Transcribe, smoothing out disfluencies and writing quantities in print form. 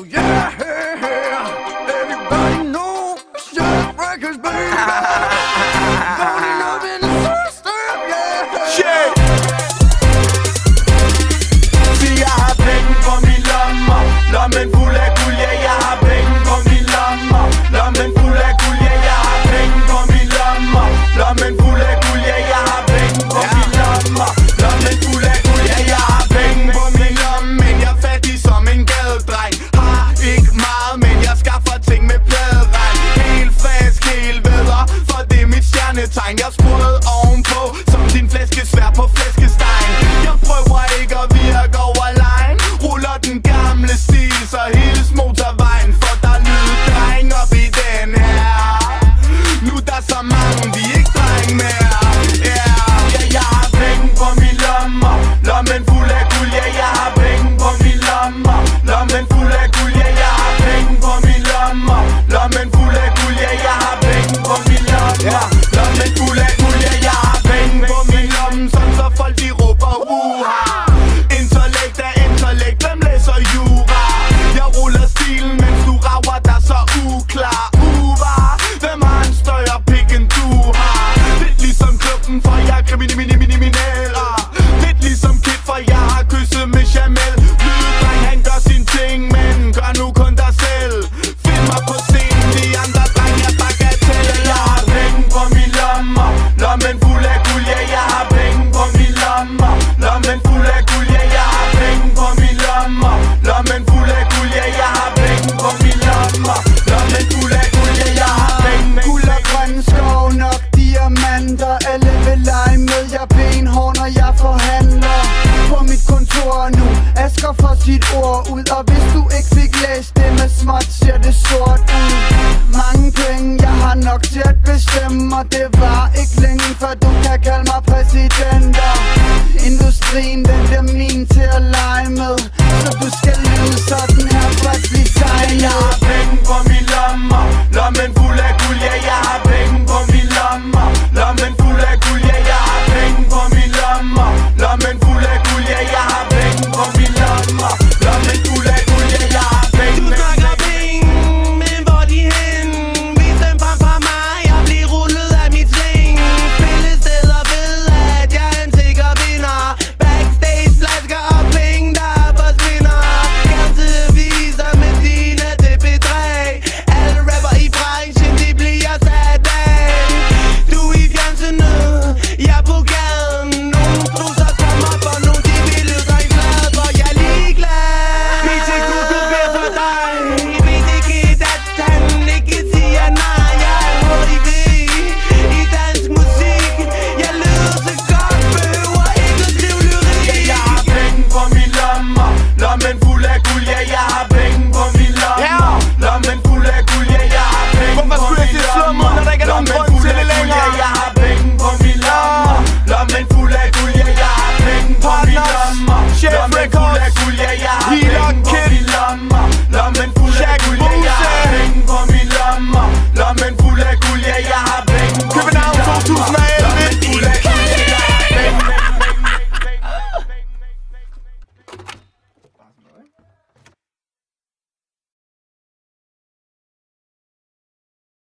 Oh yeah, everybody knows Jeff Records, baby. Falling up in the first step, yeah. Shit. Sig, jeg har penge på min lommer, lommen fuld af guld, ja, jeg har penge på min lommer, lommen fuld af guld, ja, jeg har penge på min lommer, lommen fuld af guld, ja, jeg har penge på min lommer, lommen fuld af guld, ja, jeg har penge på min lomme, men jeg er fattig som en gadedreng. Har ikke meget, men jeg skaffer ting med pladeregn. Helt frisk, helt vedder, for det er mit stjernetegn. Jeg sprød ovenpå, som din flæskesvær på flæskestegen. Jeg prøver ikke at virke over line, ruller den gamle stil, så hils motorvejen, for der lyder dreng op i den her. Nu der så mange, vi ikke dreng mere. Ja, jeg har penge på min lommer, lommen fuld af guld, ja, jeg har penge på min lommer, lommen fuld af guld, ja, jeg har penge på min lommer, lommen fuld af guld, ja, jeg har penge på min lommer, lommen fuld af guld, ja, jeg har penge på min lomme, sådan så folk de råber uha. Intellekt er intellekt, hvem læser jura? Jeg ruller stilen, mens du rager dig så uklar. Hvem har en større pik end du har? Lidt ligesom klubben, for jeg er kriminel. Lidt ligesom Kid, for jeg har kysset med Jamel. Lyddreng, han gør sin ting, men gør nu kun dig selv. Find mig på scenen, de andre dreng er bagatelle. Jeg har penge på min lommer, lommen fuld af guld, ja, jeg har penge på min lommer, lommen fuld af guld, ja, jeg har penge på min lommer, lommen fuld af guld, ja, jeg har penge på min lommer, lommen fuld af guld, ja, jeg har penge. Guld og grøn skov, nok diamanter. Alle vil lege med, jeg benhård, når jeg forhandler. På mit kontor nu, Asger får sit ord ud. Og hvis du ikke fik læst det med småt, ser det sort ud. Mange penge, jeg har nok til at bestemme. Og det var ikke længe, før du kan kalde mig præsidenter. Industrien, den bliver min til at lege med.